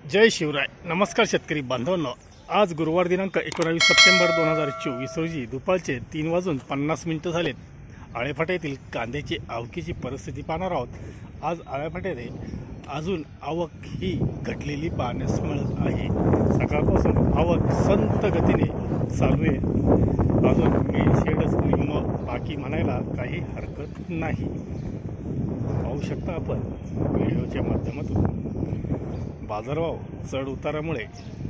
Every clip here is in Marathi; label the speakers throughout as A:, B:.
A: जय शिवराय। नमस्कार शेतकरी बांधवांनो, आज गुरुवार दिनांक 19 सप्टेंबर 2024 रोजी दुपारचे 3:50 झालेत। आळेफाटा येथील कांद्याची आवकीची परिस्थिती पाहणार आहोत। आज आळेफाट्यामध्ये अजून आवक ही घटलेली पाहण्यास मिळत आहे। सकाळपासून आवक संत गतीने चालू आहे। अजून मी शेडच निम्म बाकी म्हणायला काही हरकत नाही। पाहू शकता आपण व्हिडिओच्या माध्यमातून बाजारभाव चढ उतारामुळे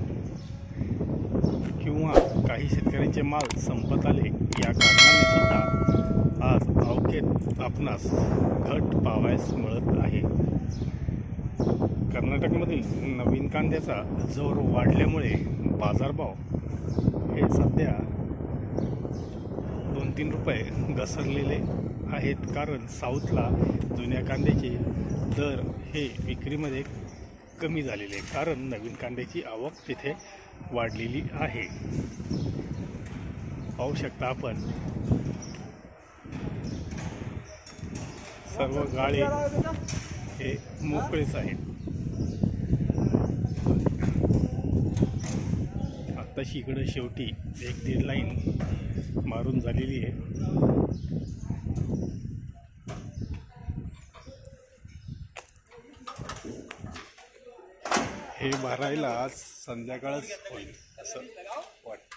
A: किंवा काही शेतकऱ्यांचे माल संपत आले या कारणाने सुद्धा आज आवकेत आपणास घट पाहावयास मिळत आहे। कर्नाटकमधील नवीन कांद्याचा जोर वाढल्यामुळे बाजारभाव हे सध्या 2-3 रुपये घसरलेले आहेत। कारण साऊथला जुन्या कांद्याचे दर हे विक्रीमध्ये कमी झालेले, कारण नवीन कांद्याची आवक तिथे वाढलेली आहे। पाहू शकता आपण सर्व गाळे हे मोकळेच आहेत। आत्ताशी इकडे शेवटी 1-1.5 लाईन मारून झालेली आहे। हे भरायला आज संध्याकाळच होईल असं वाटतं।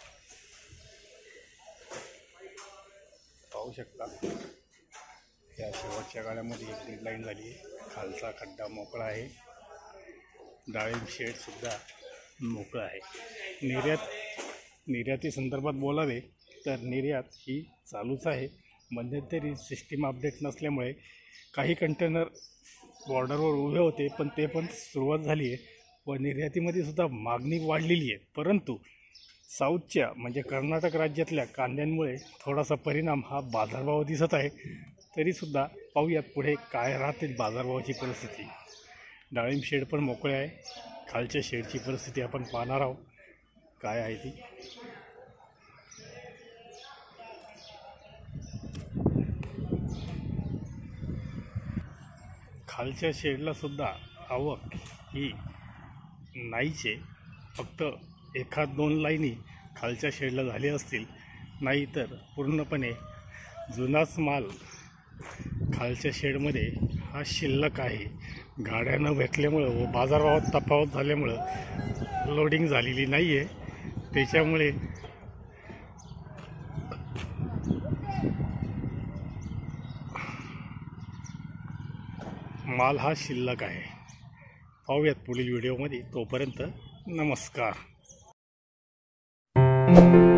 A: पाहू शकता या शेवटच्या गाड्यामध्ये 1-1.5 लाईन झाली आहे। खालचा खड्डा मोकळा आहे, डाळिंब शेड सुद्धा मोकळा आहे। निर्याती संदर्भात बोलावे तर निर्यात ही चालूच आहे। मध्यंतरी सिस्टीम अपडेट नसल्यामुळे काही कंटेनर बॉर्डरवर उभे होते, पण ते पण सुरुवात झाली आहे व निर्यातीमध्ये सुद्धा मागणी वाढलेली आहे। परंतु साऊथच्या म्हणजे कर्नाटक राज्यातल्या कांद्यांमुळे थोडासा परिणाम हा बाजारभाव दिसत आहे। तरीसुद्धा पाहूयात पुढे काय राहते बाजारभावाची परिस्थिती। डाळिंब शेड पण मोकळे आहे। खालच्या शेडची परिस्थिती आपण पाहणार आहोत काय आहे ती। खालच्या शेडला सुद्धा आवक ही नाहीचे, फक्त 1-2 लाईनी खालच्या शेडला झाली असतील, नाहीतर पूर्णपणे जुनाच माल खालच्या शेडमध्ये हा शिल्लक आहे। गाड्या न भेटल्यामुळं व बाजारभावात तफावत झाल्यामुळं लोडिंग झालेली नाही आहे, त्याच्यामुळे माल हा शिल्लक आहे। पाहूयात पुढील व्हिडिओमध्ये। तोपर्यंत नमस्कार।